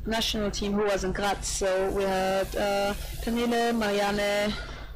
national team who was in Graz. So we had Pernille, Marianne.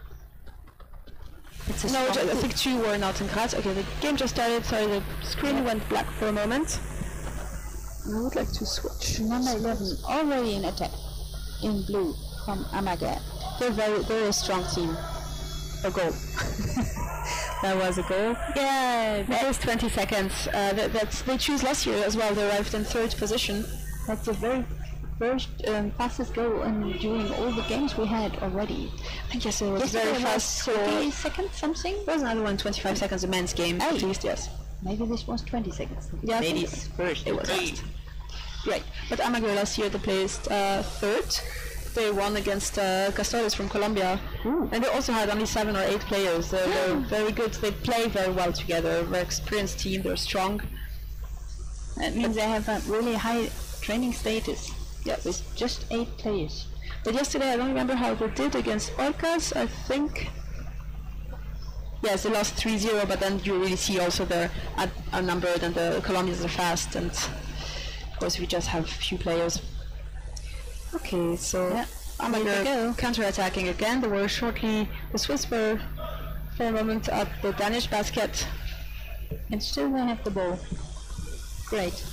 No, I think 2 were not in Graz. Okay, the game just started. Sorry, the screen went black for a moment. I would like to switch. Number 11 already in attack in blue from Amager. They're very strong team. A goal. That was a goal. Yeah, that was 20 seconds. They choose last year as well. They arrived in 3rd position. That's the very first fastest goal during all the games we had already. I guess it was very fast. 30 seconds something? There was another one, 25 seconds, a men's game. At least, yes. Maybe this was 20 seconds. Yeah, ladies first. It was fast. Great. But Amager last year they placed 3rd. They won against Castores from Colombia. Ooh. And they also had only 7 or 8 players. They're very good. They play very well together. Very experienced team. They're strong. That means they have a really high training status. Yeah, with just 8 players. But yesterday I don't remember how they did against Orcas. I think. Yes, they lost 3-0, but then you really see also they're outnumbered and the Colombians are fast, and of course we just have few players. Okay, so Amager counter-attacking again. They were shortly, the Swiss were for a moment at the Danish basket. And still they have the ball. Great.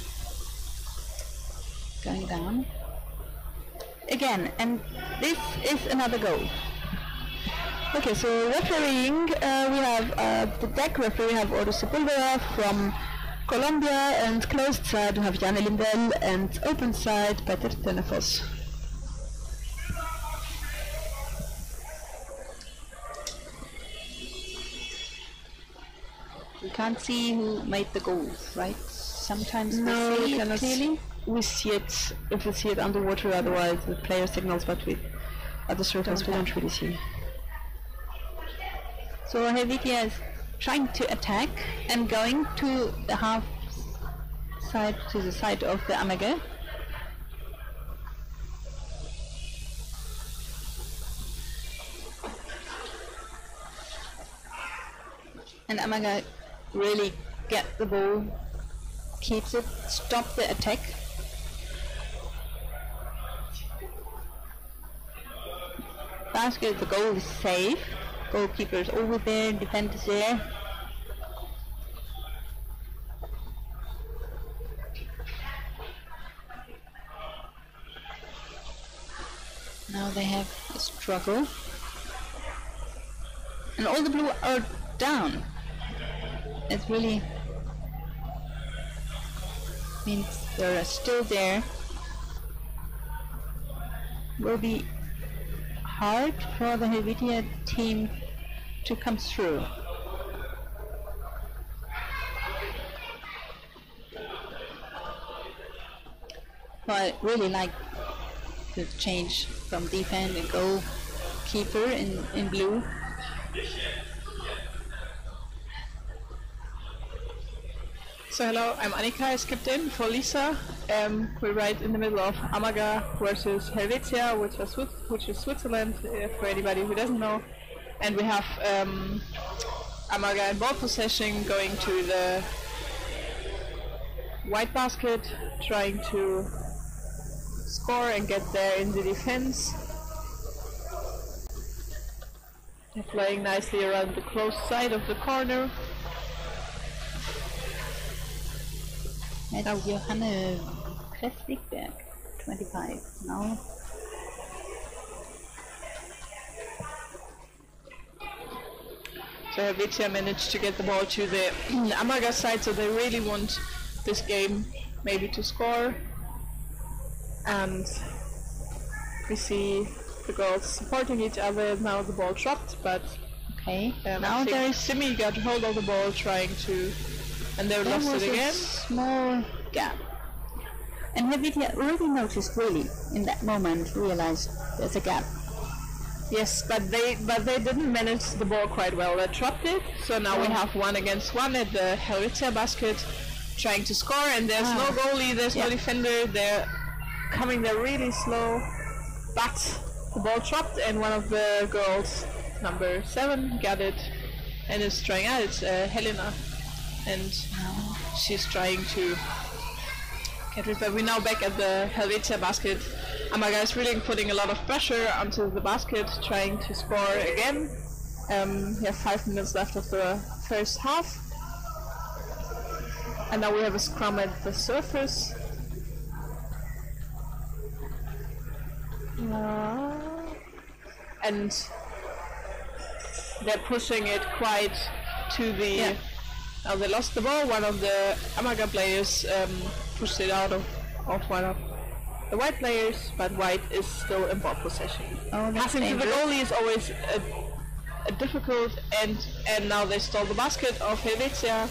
Going down. Again, and this is another goal. Okay, so refereeing, we have the deck referee, we have Ordo Sepulveda from Colombia, and closed side we have Janne Lindell, and open side Peter Tönefos. We can't see who made the goals, right? Sometimes no, we see we it clearly. We see it if we see it underwater, otherwise the player signals, but we at the surface we don't really see. So Helvetia is trying to attack and going to the half side, to the side of the Amager. And Amager really get the ball, keeps it, stop the attack. Basket, the goal is safe. Goalkeeper is over there, defenders there. Now they have a struggle. And all the blue are down. It really means they're still there. Will be hard for the Helvetia team to come through. Well, I really like the change from defense and goalkeeper in blue. So hello, I'm Annika, I skipped in for Lisa. We're right in the middle of Amager versus Helvetia, which is Switzerland, for anybody who doesn't know. And we have Amager in ball possession going to the white basket, trying to score and get there in the defense. They're playing nicely around the close side of the corner. That's Johanne Kresvikberg, 25 now. So Helvetia managed to get the ball to the Amager side, so they really want this game maybe to score. And we see the girls supporting each other. Now the ball dropped, but okay. Now there is Simi got hold of the ball, trying to, and they lost it again. Small gap. And Helvetia already noticed, really, in that moment, realized there's a gap. Yes, but they didn't manage the ball quite well. They dropped it, so now we have 1 against 1 at the Helvetia basket, trying to score, and there's no goalie, there's no defender. They're coming there really slow, but the ball dropped, and one of the girls, number 7, got it and is trying out. It's Helena, and she's trying to But we're now back at the Helvetia basket. Amaga is really putting a lot of pressure onto the basket, trying to score again. We have 5 minutes left of the first half. And now we have a scrum at the surface. And they're pushing it quite to the... Now they lost the ball. One of the Amaga players pushed it out of one of the white players, but white is still in ball possession. Passing to the goalie is always a difficult, and now they stole the basket of Helvetia.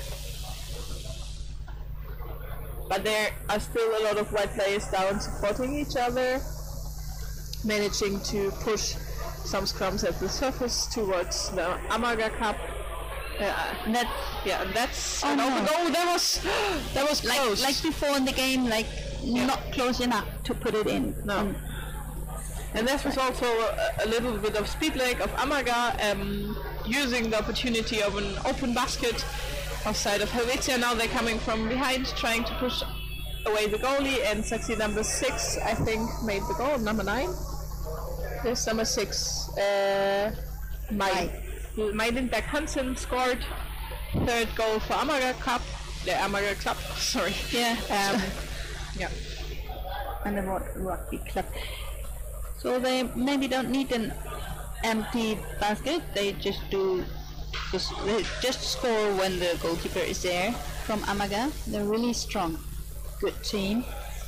But there are still a lot of white players down supporting each other, managing to push some scrums at the surface towards the Amaga Cup. That's oh, no. That was close. Like before in the game, not close enough to put it in. No. And this was also a little bit of speed lag of Amaga, using the opportunity of an open basket offside of Helvetia. Now they're coming from behind, trying to push away the goalie, and Saxi number 6, I think, made the goal. Number 9? Yes, number 6. Mai Lindberg Hansen scored 3rd goal for Amaga Cup. The Amaga Club, sorry. Yeah. Yeah. And the rugby club. So they maybe don't need an empty basket. They just score when the goalkeeper is there from Amaga. They're really strong. Good team.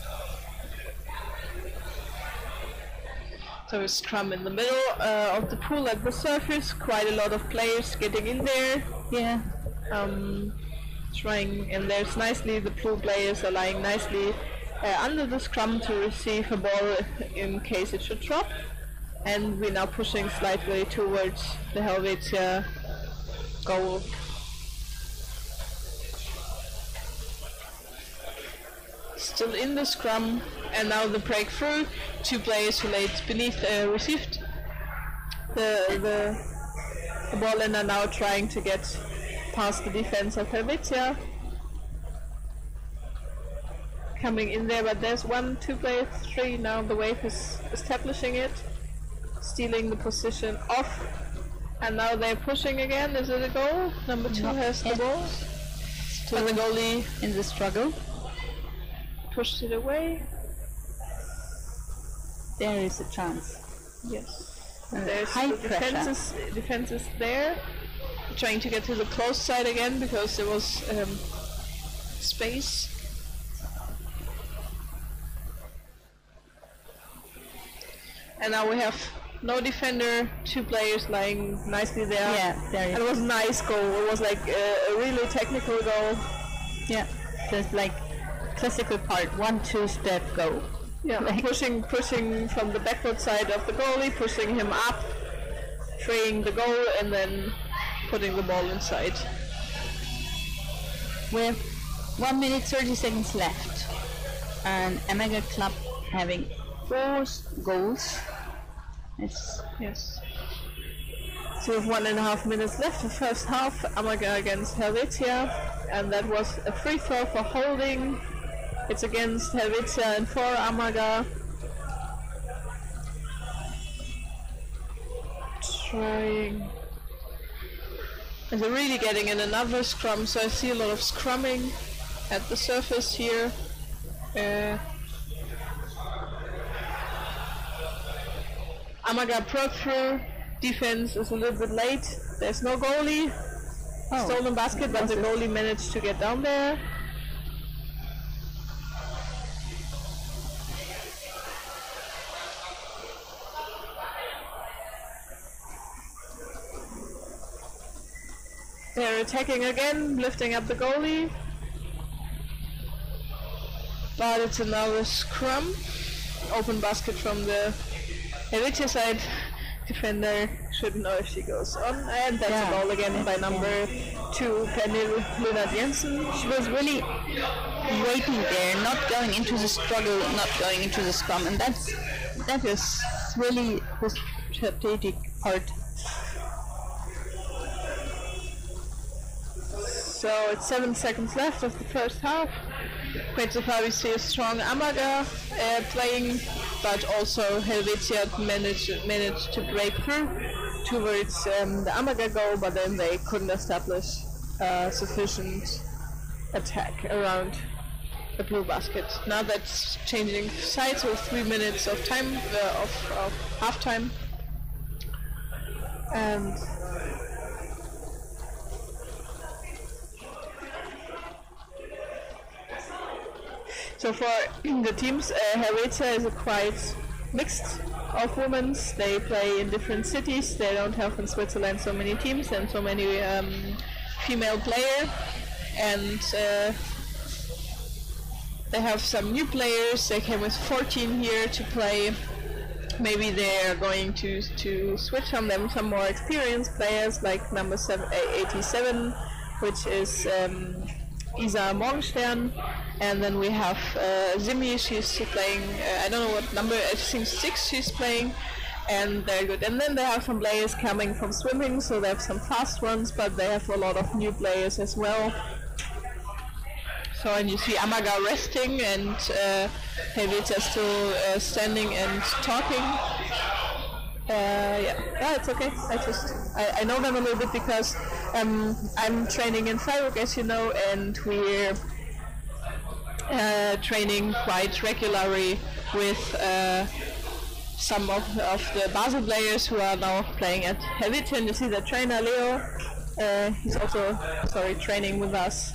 So a scrum in the middle of the pool at the surface. Quite a lot of players getting in there. Yeah. Trying, and there's nicely the blue players are lying nicely under the scrum to receive a ball in case it should drop. And we're now pushing slightly towards the Helvetia goal. Still in the scrum, and now the breakthrough. 2 players who laid beneath received the ball and are now trying to get past the defense of Helvetia. Coming in there, but there's 1, 2 players, 3. Now the wave is establishing it, stealing the position off, and now they're pushing again. Is it a goal? Number 2 has the ball, but the goalie in the struggle pushed it away. There is a chance. Yes. There's high the defense is there, trying to get to the close side again because there was space. And now we have no defender, 2 players lying nicely there. Yeah, there it was a nice goal. It was like a really technical goal. Yeah, just like classical part, 1-2 step go. Yeah, like pushing from the backward side of the goalie, pushing him up, freeing the goal, and then putting the ball inside. We have 1 minute 30 seconds left, and Amaga Club having 4 goals. Yes. So we have 1.5 minutes left. The first half, Amaga against Helvetia, and that was a free throw for holding. It's against Helvetia and for Amaga. Trying. And they're really getting in another scrum, so I see a lot of scrumming at the surface here. Amaga broke through. Defense is a little bit late. There's no goalie. Stolen basket, but the goalie managed to get down there. They're attacking again, lifting up the goalie. But it's another scrum. Open basket from the Helvetia side. Defender shouldn't know if she goes on. And that's a goal again by number 2, Pernille Lennart Jensen. She was really waiting there, not going into the struggle, not going into the scrum. And that is really the strategic part. So it's 7 seconds left of the first half. quite so far we see a strong Amaga playing, but also Helvetia managed to break through towards the Amaga goal, but then they couldn't establish sufficient attack around the blue basket. Now that's changing sides with 3 minutes of time of half time, and so for the teams, Helvetia is a quite mixed of women. They play in different cities. They don't have in Switzerland so many teams and so many female players, and they have some new players. They came with 14 here to play. Maybe they are going to switch on them some more experienced players, like number 87, which is Isa Morgenstern, and then we have Zimi. She's playing, I don't know what number, I think 6 she's playing, and they're good. And then they have some players coming from swimming, so they have some fast ones, but they have a lot of new players as well. So, and you see Amaga resting, and Helvetia still standing and talking. Yeah, it's okay. I know them a little bit because I'm training in Freiburg, as you know, and we're training quite regularly with some of the Basel players who are now playing at Helvetia. You see the trainer Leo. He's also training with us.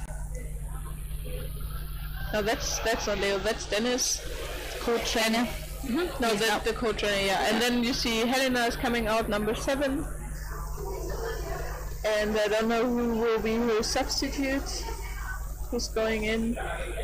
No, that's not Leo. That's Dennis, co-trainer. Mm-hmm. No, that's the co-trainer, yeah. And then you see Helena is coming out, number 7. And I don't know who will be her substitute, who's going in.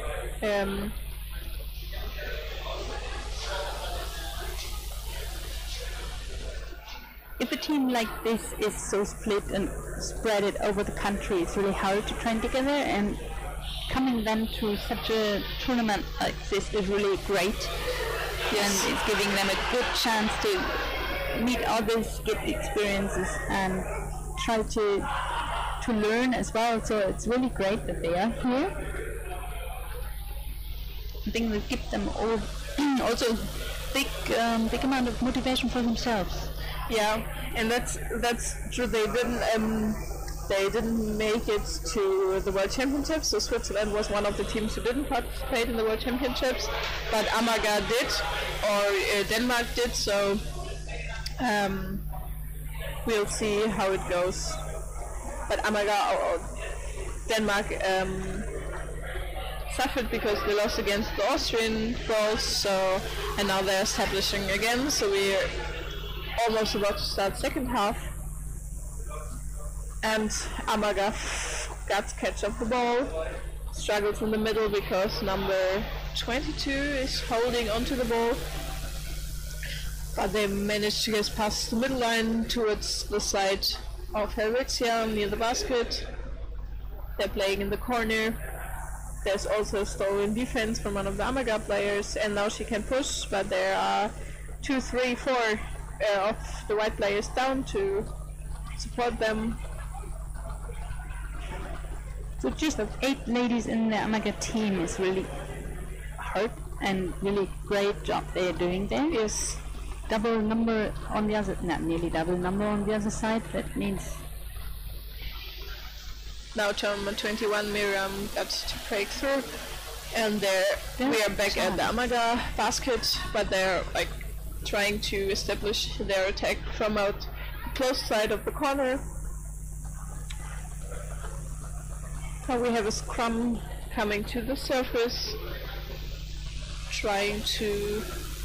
If a team like this is so split and spread it over the country, it's really hard to train together, and coming then to such a tournament like this is really great. Yes. And it's giving them a good chance to meet others, get the experiences, and try to learn as well. So it's really great that they are here. I think it gives them all also big amount of motivation for themselves. Yeah, and that's true. They didn't make it to the World Championships, so Switzerland was one of the teams who didn't participate in the World Championships, but Amaga did, or Denmark did, so we'll see how it goes. But Amaga or Denmark suffered because they lost against the Austrian girls, so, and now they're establishing again, so we're almost about to start second half. And Amaga got to catch up the ball, struggles in the middle because number 22 is holding onto the ball, but they managed to get past the middle line towards the side of Helvetia near the basket. They're playing in the corner. There's also a stolen defense from one of the Amaga players, and now she can push, but there are 2, 3, 4 of the white players down to support them. So just 8 ladies in the Amaga team is really hard and really great job they're doing there. Yes. Double number on the other, not nearly double number on the other side. That means now number 21 Miriam got to break through, and we are back at the Amaga basket, but they're like trying to establish their attack from out the close side of the corner. Now we have a scrum coming to the surface, trying to,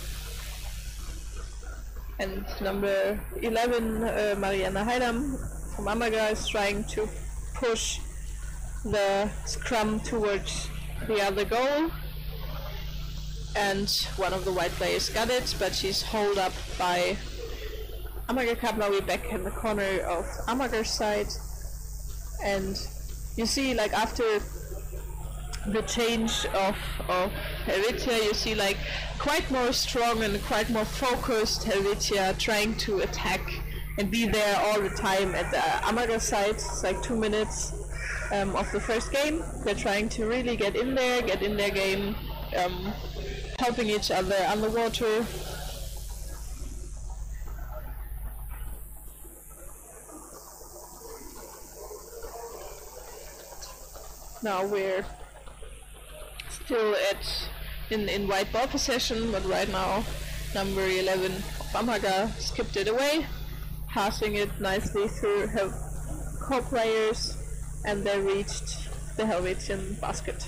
and number 11 Mariana Heidam from Amaga is trying to push the scrum towards the other goal, and one of the white players got it, but she's held up by Amaga Cup. Now we're back in the corner of Amaga's side, and you see, like, after the change of Helvetia, you see like quite more strong and quite more focused Helvetia trying to attack and be there all the time at the Amaga side. It's like 2 minutes of the first game. They're trying to really get in their game, helping each other underwater. Now we're still in white ball possession, but right now number 11 of Amaga skipped it away, passing it nicely through her co-players, and they reached the Helvetian basket.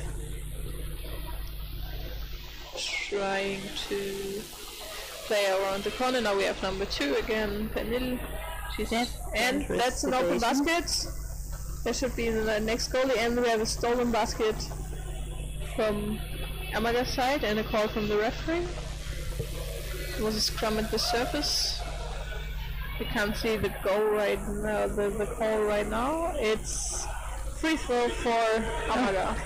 Trying to play around the corner. Now we have number 2 again, Pernille. And that's an open basket. There should be the next goalie, and we have a stolen basket from Amaga's side and a call from the referee. It was a scrum at the surface. You can't see the goal right now, the call right now. It's free throw for Amaga.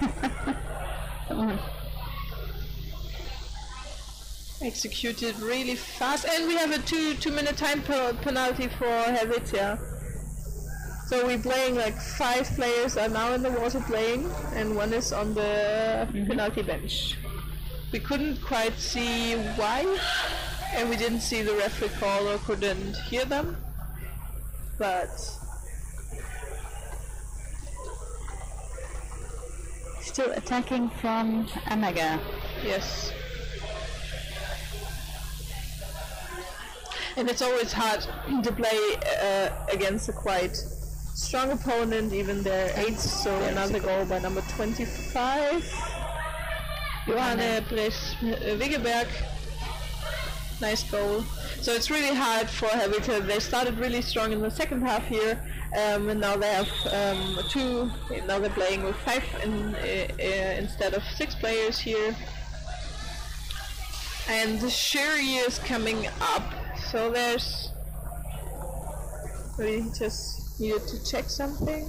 Executed really fast, and we have a two-minute time penalty for Helvetia. So we're playing like 5 players are now in the water playing, and 1 is on the penalty bench. We couldn't quite see why, and we didn't see the referee call or couldn't hear them, but still attacking from Amaga. yes. And it's always hard to play against a quite strong opponent, even their age. So another goal by number 25, Johanne Bresch-Wiggeberg. Nice goal. So it's really hard for Helvetia. They started really strong in the second half here, and now they have 2. Now they're playing with 5 instead of 6 players here. And the jury is coming up. So we just needed to check something.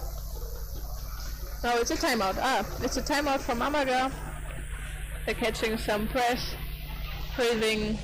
No, it's a timeout. It's a timeout from Amaga. They're catching some press, breathing.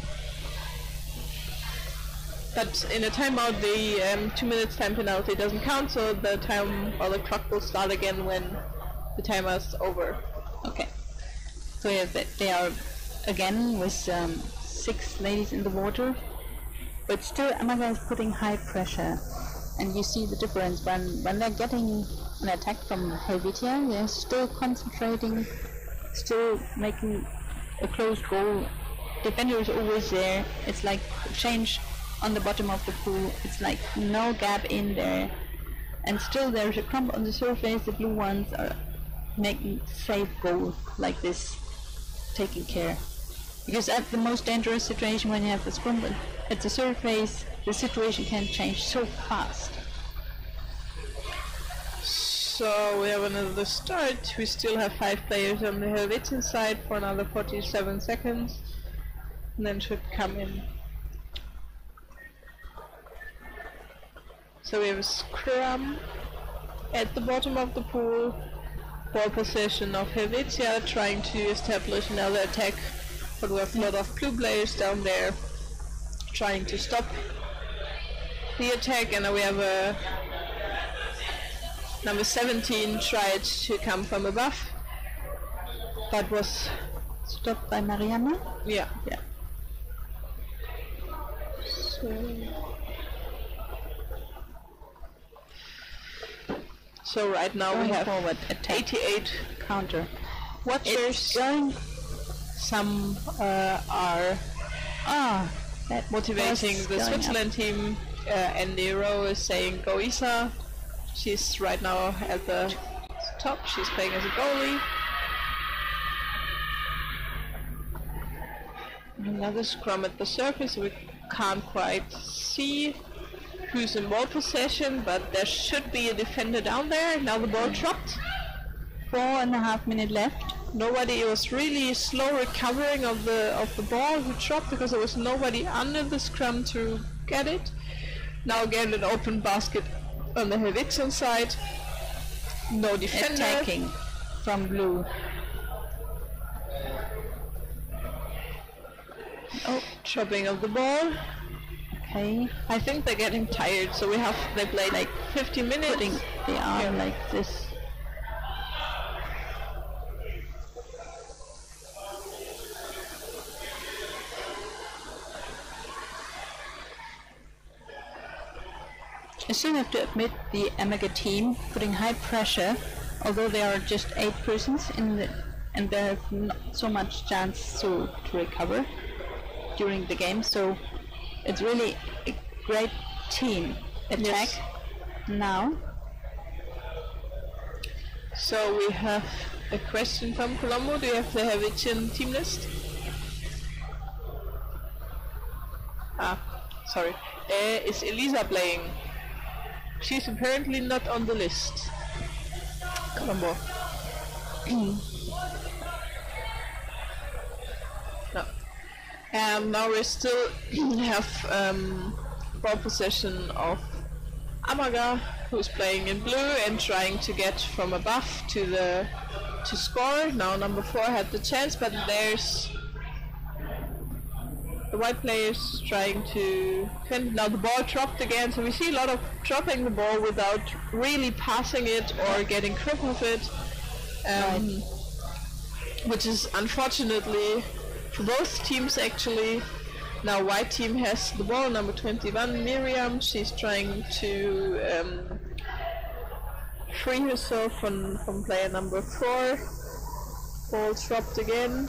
But in a timeout, the 2 minutes time penalty doesn't count, so the time or the clock will start again when the timeout's over. Okay. So yeah, they are again with 6 ladies in the water. But still, Amaga is putting high pressure, and you see the difference when they're getting an attack from Helvetia. They're still concentrating, still making a close goal. Defender is always there. It's like change on the bottom of the pool. It's like no gap in there, and still there's a crumb on the surface. The blue ones are making safe goals like this, taking care. Because at the most dangerous situation, when you have the scrum at the surface, the situation can change so fast. So we have another start. We still have 5 players on the Helvetian side for another 47 seconds, and then should come in. So we have a scrum at the bottom of the pool. Ball possession of Helvetia, trying to establish another attack. But we have a lot of blue players down there trying to stop the attack, and now we have a number 17 tried to come from above, but was Stopped by Marianne. yeah. So right now we have forward attack 88 counter. watchers. Going. Some are That motivating was the going Switzerland team. Andy Rowe is saying go Isa. She's right now at the top. She's playing as a goalie. Another scrum at the surface. We can't quite see who's in ball possession, but there should be a defender down there. Now the ball dropped. 4.5 minutes left. Nobody. It was really slow recovering of the ball who dropped because there was nobody under the scrum to get it. Now again an open basket on the Helvetian side. No defender. Attacking from blue. Oh, dropping of the ball. Okay. I think they're getting tired, so they played like 50 minutes. Putting the arm like this. I still have to admit the Amaga team putting high pressure, although there are just 8 persons and they have not so much chance to recover during the game. So it's really a great team attack now. So we have a question from Colombo. Do you have the Helvetian team list? Sorry. Is Elisa playing? She's apparently not on the list. Colombo. No. Now we still have ball possession of Amaga, who's playing in blue and trying to get from above to score. Now number 4 had the chance, but there's the white players trying to defend. Now the ball dropped again, so we see a lot of dropping the ball without really passing it or getting grip of it, which is unfortunately for both teams actually. Now white team has the ball, number 21, Miriam. She's trying to free herself from player number 4. Ball dropped again.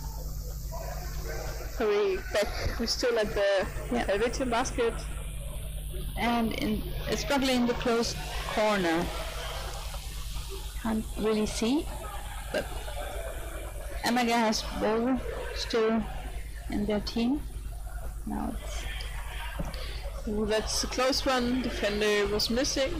So we're still at the Helvetian basket. And struggling in the closed corner. Can't really see, but Amaga has ball still in their team. Now that's a close one. Defender was missing,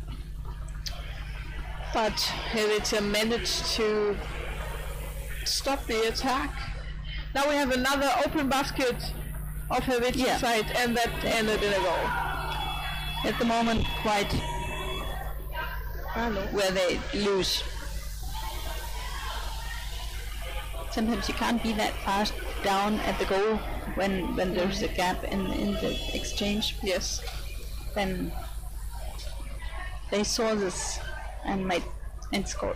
but Helvetia managed to stop the attack. Now we have another open basket of Helvetia side, and that ended in a goal. At the moment, quite where they lose. Sometimes you can't be that fast down at the goal when there's a gap in the exchange. Yes. Then they saw this and scored.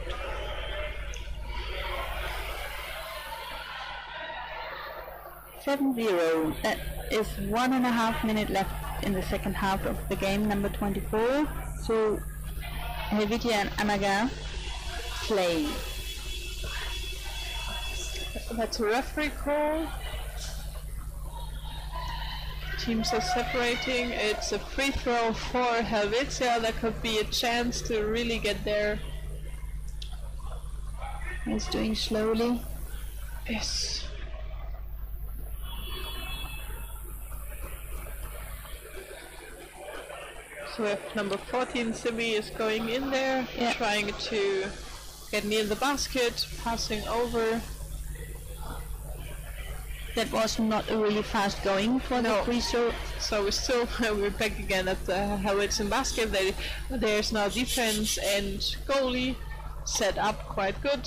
(7-0). That is 1.5 minutes left in the second half of the game, number 24. So Helvetia and Amaga play. That's a referee call. Teams are separating. It's a free throw for Helvetia. That could be a chance to really get there. He's doing slowly. Yes. So we have number 14, Simi, is going in there, trying to get near the basket, passing over. That was not a really fast going for the free throw. So we're back again at the Helvetian basket. There's now defense and goalie set up quite good.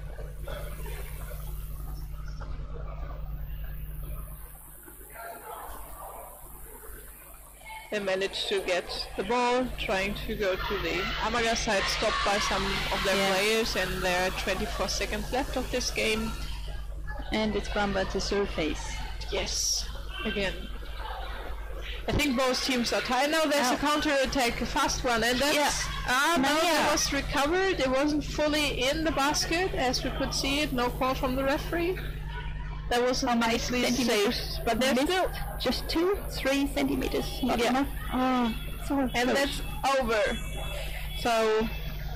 They managed to get the ball, trying to go to the Amaga side, stopped by some of their players, and there are 24 seconds left of this game. And it's Gramba at the surface. Yes, again. I think both teams are tied. Now there's a counter-attack, a fast one, and that's... that was recovered. It wasn't fully in the basket, as we could see it. No call from the referee. That was nicely saved. But there's still... Just 2-3 centimeters, not enough. Oh, so and close. that's over. So...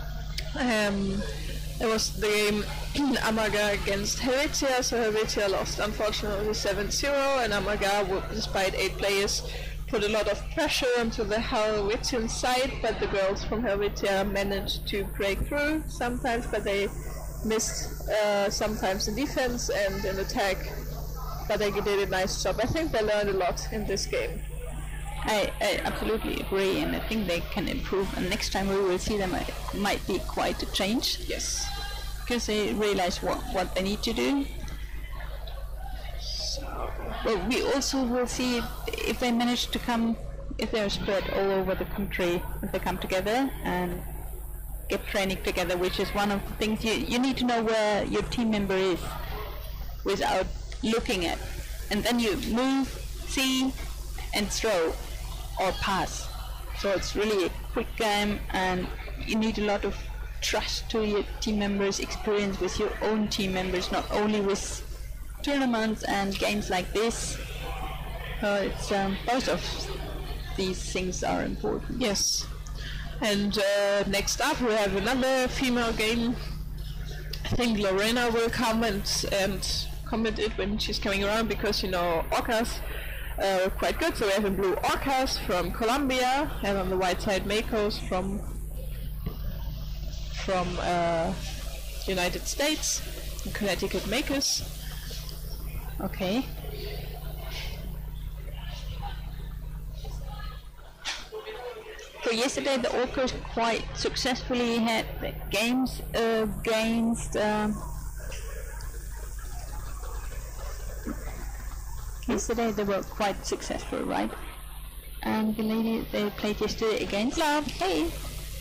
it was the game Amaga against Helvetia, so Helvetia lost unfortunately 7-0, and Amaga, despite 8 players, put a lot of pressure onto the Helvetian side, but the girls from Helvetia managed to break through sometimes, but they missed sometimes in defense and in attack, but they did a nice job. I think they learned a lot in this game. I absolutely agree, and I think they can improve, and next time we will see them, it might be quite a change. Yes. Because they realize what they need to do. But we also will see if they manage to come, if they're spread all over the country, if they come together and get training together, which is one of the things you need to know where your team member is without looking at. And then you move, see, and throw or pass. So it's really a quick game, and you need a lot of trust to your team members, experience with your own team members, not only with tournaments and games like this. It's both of these things are important. Yes. And next up we have another female game. I think Lorena will come and comment it when she's coming around, because you know Orcas are quite good. So we have in blue Orcas from Colombia, and on the white side Makos from United States, Connecticut Makers. Okay. So yesterday the Orcas quite successfully had the games against yesterday they were quite successful, right? And the lady they played yesterday against Love. Hey!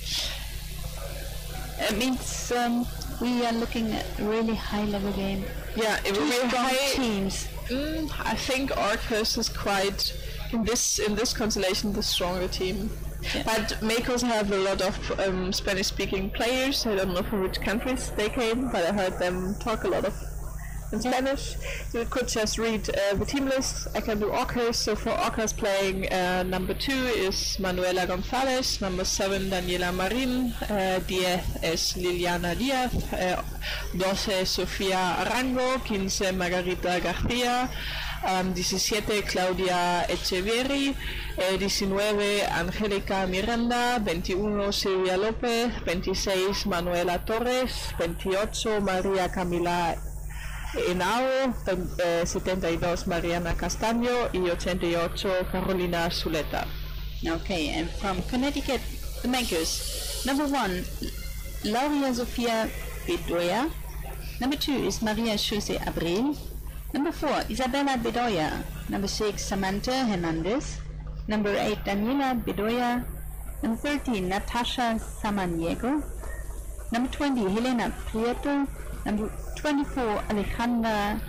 It means we are looking at a really high level game. Yeah, it will Two be strong high. teams. I think Orcas is quite in this constellation the stronger team. Yeah. But Makos have a lot of Spanish-speaking players. I don't know from which countries they came, but I heard them talk a lot of in Spanish. So we could just read the team list. I can do Orcas. So for Orcas playing number 2 is Manuela González, number 7 Daniela Marín, 10 es Liliana Díaz, 12 Sofía Arango, 15 Margarita García, 17 Claudia Echeverri, 19 Angélica Miranda, 21 Silvia López, 26 Manuela Torres, 28 María Camila Henao, 72 Mariana Castaño y 88 Carolina Zuleta. Okay, and from Connecticut, the Makers. Number 1, Laura Sofía Bedoya. Number 2 is Maria Jose Abril. Number 4, Isabella Bedoya. Number 6, Samantha Hernandez. Number 8, Daniela Bedoya. Number 13, Natasha Samaniego. Number 20, Helena Prieto. Number 24, Alejandra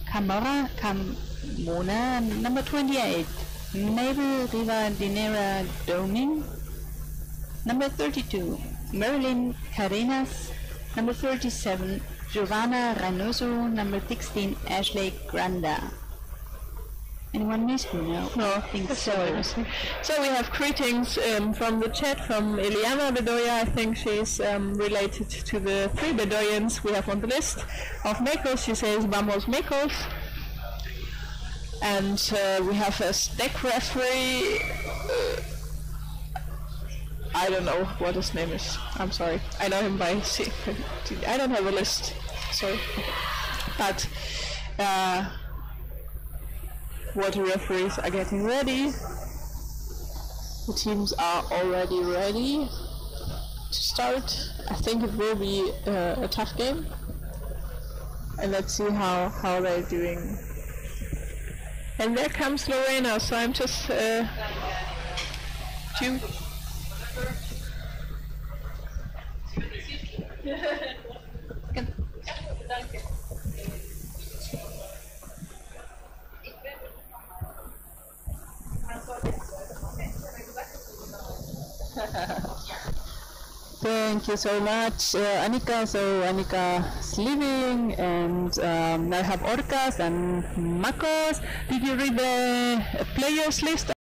Carmona. Number 28, Mabel Rivadeneira Doming. Number 32, Marilyn Carenas. Number 37, Giovanna Reynoso. Number 16, Ashley Granda. Anyone missed me now? No, I think so. So we have greetings from the chat from Eliana Bedoya. I think she's related to the 3 Bedoyans we have on the list. Of Makos, she says Vamos Makos. And we have a deck referee. I don't know what his name is. I'm sorry. I know him by I don't have a list. Sorry. But water referees are getting ready. The teams are already ready to start. I think it will be a tough game. And let's see how they're doing. And there comes Lorena, so I'm just two. Thank you so much, Annika. So Annika's leaving, and now I have Orcas and Makos. Did you read the players list?